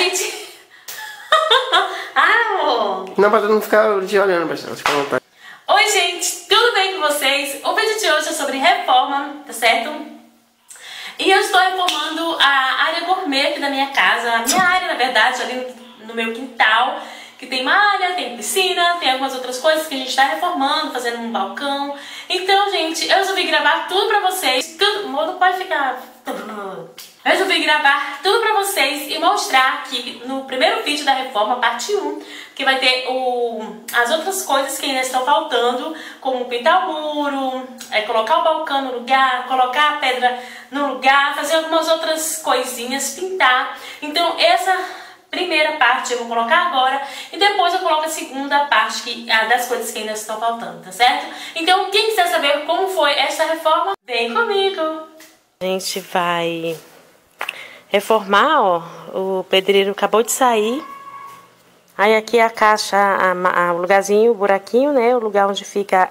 gente... amor. Não, pra não ficar te olhando, Marcela, fica à vontade. Oi, gente, tudo bem com vocês? O vídeo de hoje é sobre reforma, tá certo? E eu estou reformando a área gourmet aqui da minha casa. A minha área, na verdade, ali no meu quintal, que tem malha, tem piscina, tem algumas outras coisas que a gente está reformando, fazendo um balcão. Então, gente, eu resolvi gravar tudo pra vocês. Tudo, não pode ficar... Eu resolvi gravar tudo pra vocês e mostrar aqui no primeiro vídeo da reforma, parte 1, que vai ter as outras coisas que ainda estão faltando, como pintar o muro, colocar o balcão no lugar, colocar a pedra no lugar, fazer algumas outras coisinhas, pintar. Então essa primeira parte eu vou colocar agora e depois eu coloco a segunda parte das coisas que ainda estão faltando, tá certo? Então quem quiser saber como foi essa reforma, vem comigo! A gente vai reformar, ó, o pedreiro acabou de sair. Aí aqui a caixa, o lugarzinho, o buraquinho, né, o lugar onde fica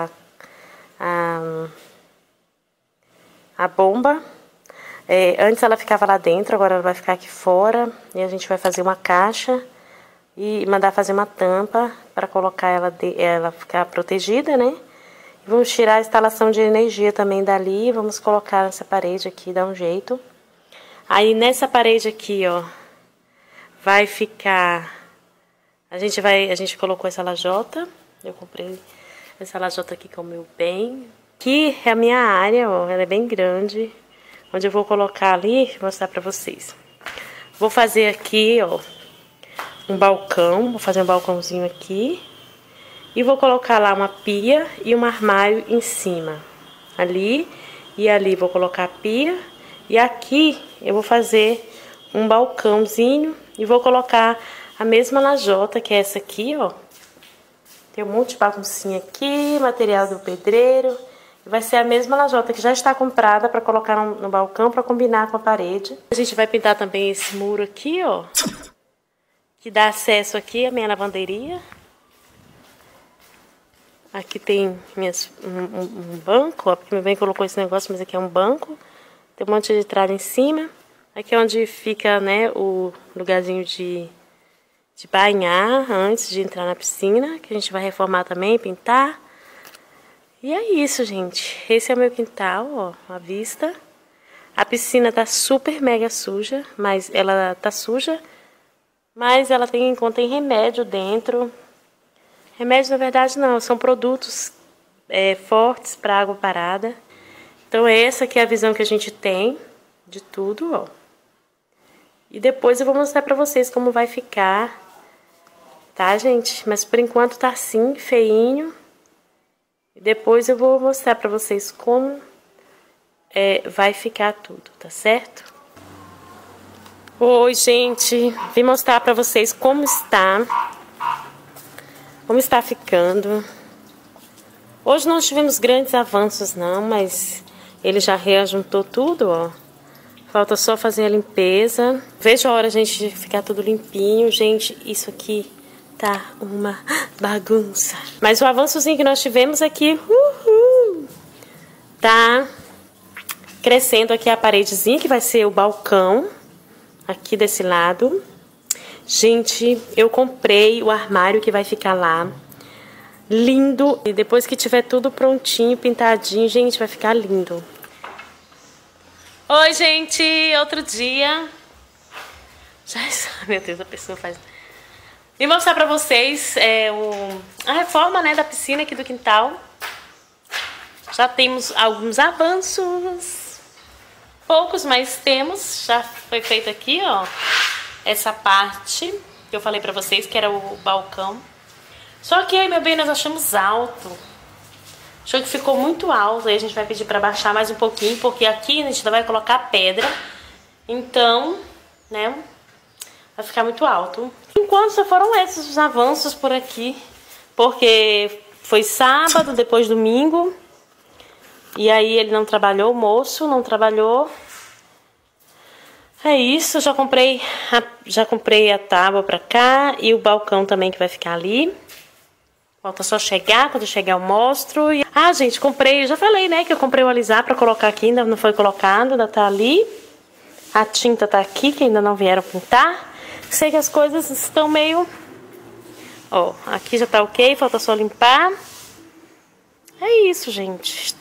a bomba. Antes ela ficava lá dentro, agora ela vai ficar aqui fora. E a gente vai fazer uma caixa e mandar fazer uma tampa para colocar ela ficar protegida, né. E vamos tirar a instalação de energia também dali, vamos colocar nessa parede aqui, dar um jeito. Aí nessa parede aqui, ó, vai ficar... A gente colocou essa lajota. Eu comprei essa lajota aqui com o meu bem. Aqui é a minha área, ó, ela é bem grande. Onde eu vou colocar ali, vou mostrar pra vocês. Vou fazer aqui, ó, um balcão. Vou fazer um balcãozinho aqui. E vou colocar lá uma pia e um armário em cima. Ali e ali vou colocar a pia. E aqui eu vou fazer um balcãozinho e vou colocar a mesma lajota, que é essa aqui, ó. Tem um monte de baguncinha aqui, material do pedreiro. Vai ser a mesma lajota que já está comprada para colocar no balcão para combinar com a parede. A gente vai pintar também esse muro aqui, ó. Que dá acesso aqui à minha lavanderia. Aqui tem um banco, ó, porque meu bem colocou esse negócio, mas aqui é um banco. Tem um monte de tralha em cima. Aqui é onde fica, né, o lugarzinho de banhar antes de entrar na piscina, que a gente vai reformar também, pintar. E é isso, gente. Esse é o meu quintal, ó, à vista. A piscina tá super mega suja, mas ela tá suja, mas ela contém remédio dentro. Remédio, na verdade, não, são produtos fortes para água parada. Então essa aqui é a visão que a gente tem de tudo, ó. E depois eu vou mostrar pra vocês como vai ficar, tá, gente? Mas por enquanto tá assim, feinho. E depois eu vou mostrar pra vocês como vai ficar tudo, tá certo? Oi, gente, vim mostrar pra vocês como está ficando. Hoje não tivemos grandes avanços não, mas ele já reajuntou tudo, ó. Falta só fazer a limpeza. Vejo a hora, gente, de ficar tudo limpinho. Gente, isso aqui tá uma bagunça. Mas o avançozinho que nós tivemos aqui, tá crescendo aqui a paredezinha, que vai ser o balcão. Aqui desse lado. Gente, eu comprei o armário que vai ficar lá. Lindo. E depois que tiver tudo prontinho, pintadinho, gente, vai ficar lindo. Oi, gente, outro dia. Meu Deus, a pessoa faz... Vim mostrar pra vocês a reforma, né, da piscina aqui do quintal. Já temos alguns avanços. Poucos, mas temos. Já foi feito aqui, ó, essa parte que eu falei pra vocês, que era o balcão. Só que aí, meu bem, nós achamos alto. Achou que ficou muito alto, aí a gente vai pedir pra baixar mais um pouquinho, porque aqui a gente ainda vai colocar pedra. Então, né, vai ficar muito alto. Enquanto só foram esses os avanços por aqui, porque foi sábado, depois domingo. E aí ele não trabalhou, o moço não trabalhou. É isso, já comprei a tábua pra cá e o balcão também que vai ficar ali. Falta só chegar, quando chegar eu mostro. Ah, gente, comprei, já falei, né, que eu comprei o alisar pra colocar aqui, ainda não foi colocado, ainda tá ali. A tinta tá aqui, que ainda não vieram pintar. sei que as coisas estão meio... Ó, aqui já tá ok, falta só limpar. É isso, gente.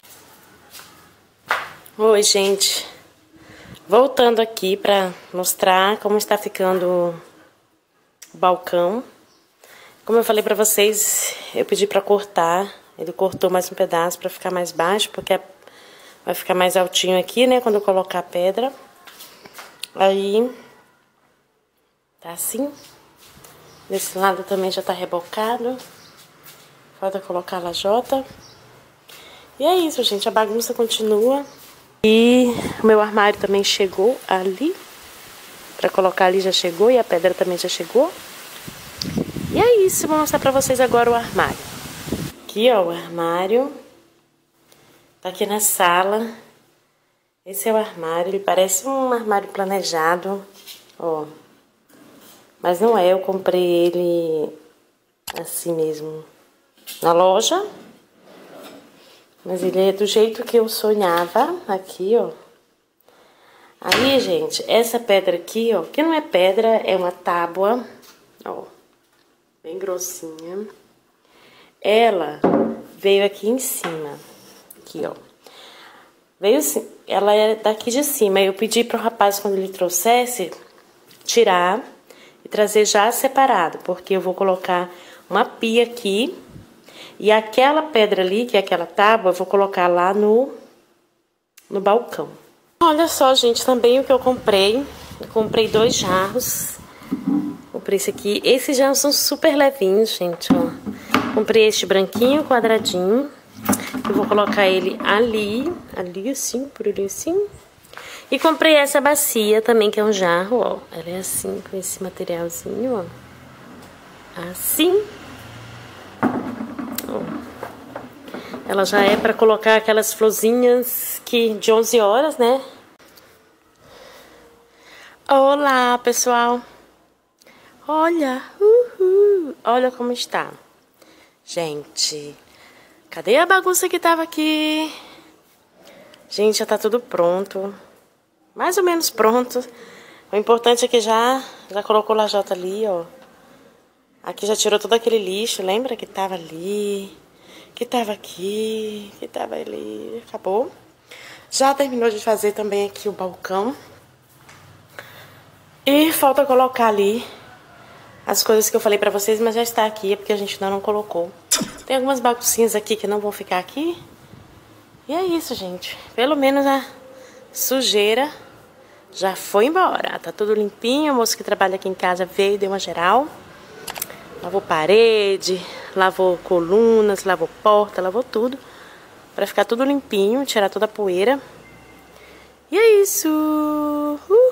Oi, gente. Voltando aqui pra mostrar como está ficando o balcão. Como eu falei pra vocês, eu pedi pra cortar. Ele cortou mais um pedaço pra ficar mais baixo, porque vai ficar mais altinho aqui, né, quando eu colocar a pedra. Aí, tá assim. Desse lado também já tá rebocado. Falta colocar a lajota. E é isso, gente, a bagunça continua. E o meu armário também chegou ali. Pra colocar ali já chegou e a pedra também já chegou. E é isso, vou mostrar pra vocês agora o armário. Aqui, ó, o armário. Tá aqui na sala. Esse é o armário, ele parece um armário planejado, ó. Mas não é, eu comprei ele assim mesmo na loja. Mas ele é do jeito que eu sonhava, aqui, ó. Aí, gente, essa pedra aqui, ó, que não é pedra, é uma tábua, ó, bem grossinha. Ela veio aqui em cima, aqui, ó. Veio assim, ela é daqui de cima. Eu pedi pro rapaz, quando ele trouxesse, tirar e trazer já separado, porque eu vou colocar uma pia aqui. E aquela pedra ali, que é aquela tábua, eu vou colocar lá no balcão. Olha só, gente, também o que eu comprei. Eu comprei 2 jarros. Comprei esse aqui. Esses jarros são super levinhos, gente, ó. Comprei este branquinho, quadradinho. Eu vou colocar ele ali assim, por ali assim. E comprei essa bacia também, que é um jarro, ó. Ela é assim, com esse materialzinho, ó. Assim. Ela já é pra colocar aquelas florzinhas de 11 horas, né? Olá, pessoal. Olha, olha como está. Gente, cadê a bagunça que tava aqui? Gente, já tá tudo pronto. Mais ou menos pronto. O importante é que já colocou a lajota ali, ó. Aqui já tirou todo aquele lixo, lembra que tava ali? Que tava aqui, que tava ali, acabou. Já terminou de fazer também aqui o balcão. E falta colocar ali as coisas que eu falei pra vocês, mas já está aqui, é porque a gente ainda não colocou. Tem algumas baguncinhas aqui que não vão ficar aqui. E é isso, gente. Pelo menos a sujeira já foi embora. Tá tudo limpinho, o moço que trabalha aqui em casa veio, deu uma geral. Lavou parede, lavou colunas, lavou porta, lavou tudo. Pra ficar tudo limpinho, tirar toda a poeira. E é isso!